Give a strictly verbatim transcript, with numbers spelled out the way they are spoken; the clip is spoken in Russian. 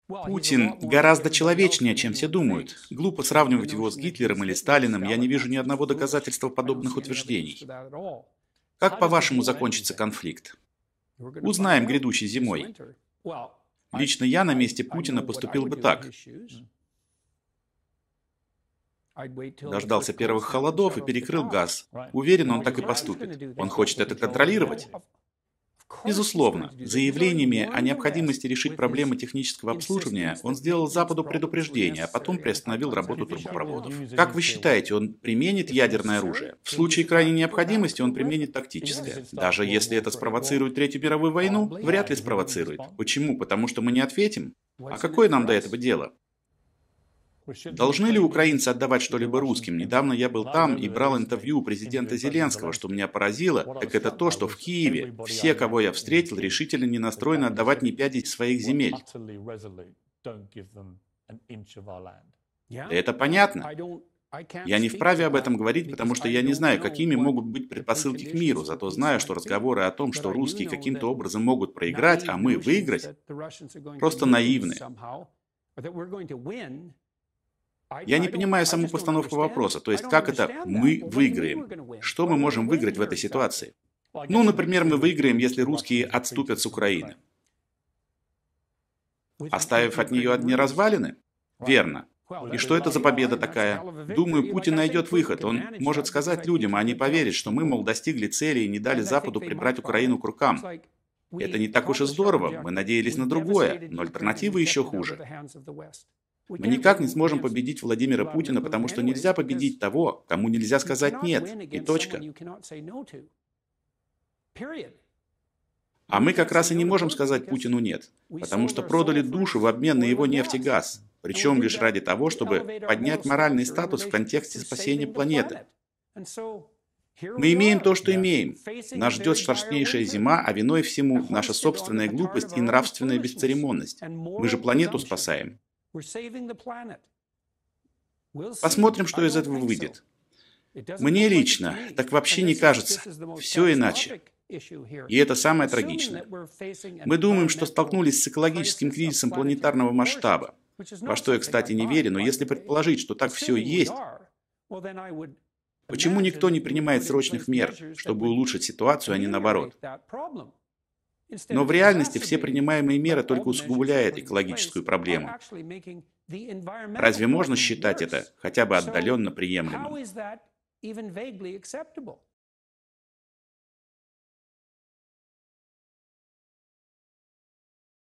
Путин гораздо человечнее, чем все думают. Глупо сравнивать его с Гитлером или Сталиным, я не вижу ни одного доказательства подобных утверждений. Как, по-вашему, закончится конфликт? Узнаем грядущей зимой. Лично я на месте Путина поступил бы так. Дождался первых холодов и перекрыл газ. Уверен, он так и поступит. Он хочет это контролировать? Безусловно, заявлениями о необходимости решить проблемы технического обслуживания он сделал Западу предупреждение, а потом приостановил работу трубопроводов. Как вы считаете, он применит ядерное оружие? В случае крайней необходимости он применит тактическое. Даже если это спровоцирует Третью мировую войну, вряд ли спровоцирует. Почему? Потому что мы не ответим? А какое нам до этого дело? Должны ли украинцы отдавать что-либо русским? Недавно я был там и брал интервью у президента Зеленского. Что меня поразило, так это то, что в Киеве все, кого я встретил, решительно не настроены отдавать ни пяди своих земель. Это понятно. Я не вправе об этом говорить, потому что я не знаю, какими могут быть предпосылки к миру, зато знаю, что разговоры о том, что русские каким-то образом могут проиграть, а мы выиграть, просто наивны. Я не понимаю саму постановку вопроса, то есть как это «мы выиграем»? Что мы можем выиграть в этой ситуации? Ну, например, мы выиграем, если русские отступят с Украины. Оставив от нее одни развалины? Верно. И что это за победа такая? Думаю, Путин найдет выход. Он может сказать людям, а они поверят, что мы, мол, достигли цели и не дали Западу прибрать Украину к рукам. Это не так уж и здорово, мы надеялись на другое, но альтернатива еще хуже. Мы никак не сможем победить Владимира Путина, потому что нельзя победить того, кому нельзя сказать «нет», и точка. А мы как раз и не можем сказать Путину «нет», потому что продали душу в обмен на его нефть и газ, причем лишь ради того, чтобы поднять моральный статус в контексте спасения планеты. Мы имеем то, что имеем. Нас ждет страшнейшая зима, а виной всему наша собственная глупость и нравственная бесцеремонность. Мы же планету спасаем. Посмотрим, что из этого выйдет. Мне лично так вообще не кажется. Все иначе. И это самое трагичное. Мы думаем, что столкнулись с экологическим кризисом планетарного масштаба. Во что я, кстати, не верю, но если предположить, что так все есть, почему никто не принимает срочных мер, чтобы улучшить ситуацию, а не наоборот? Но в реальности все принимаемые меры только усугубляют экологическую проблему. Разве можно считать это хотя бы отдаленно приемлемым?